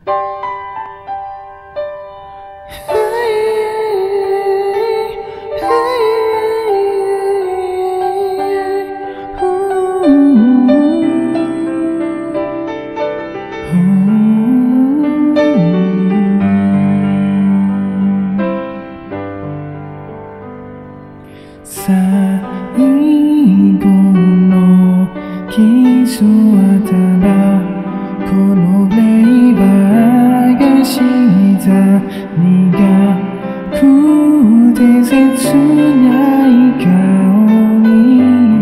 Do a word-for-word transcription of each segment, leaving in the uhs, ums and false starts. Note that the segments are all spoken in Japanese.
最後のキスはただこのレイバーがした苦くて切ない香り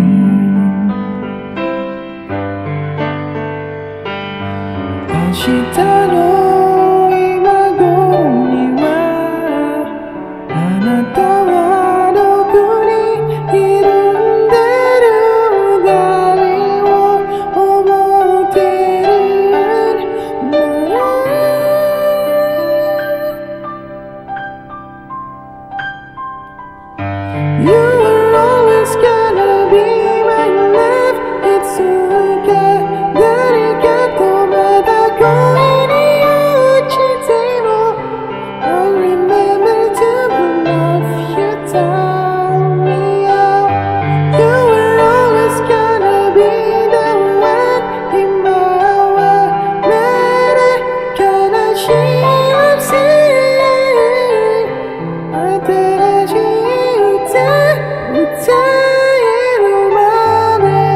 明日の今頃にはあなたはどこにいるんだろう誰を思ってるんだろう You were always gonna be my love It's okay 誰かとまだ恋に落ちても I remember to love you tell me how You were always gonna be the one 今はまだ悲しい Love scene 新しい歌歌えるまで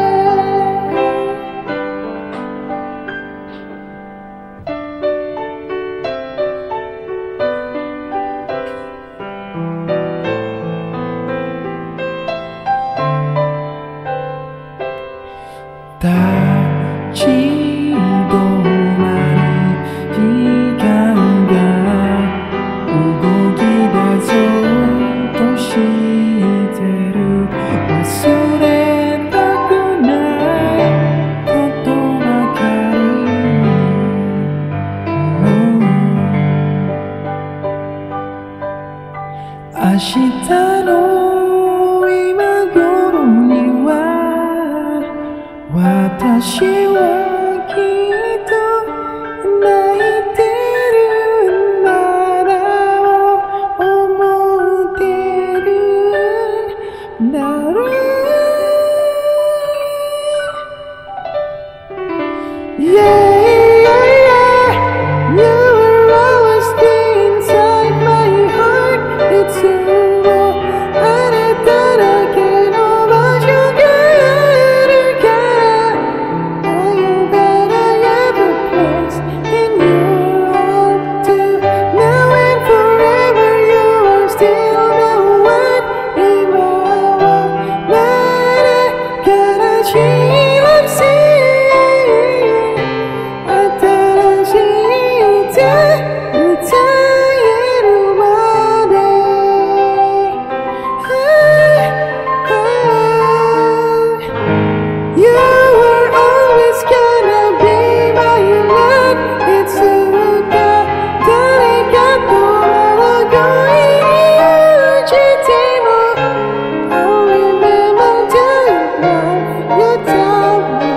立ち止まり時間が動き出そうとしてる忘れたくないことばかり明日の今頃には私はきっと泣いてるんだろう思ってるんだろう Yeah, yeah, yeah You were always inside my heart It's you あなただけの場所があるから Oh, you better have a place in your heart too Now and forever you are still the one 今はまだ悲しい Love scene 新しい歌歌えるまで You were always gonna be my love It's okay 誰かとまだ恋に落ちても I'll remember to love you tell me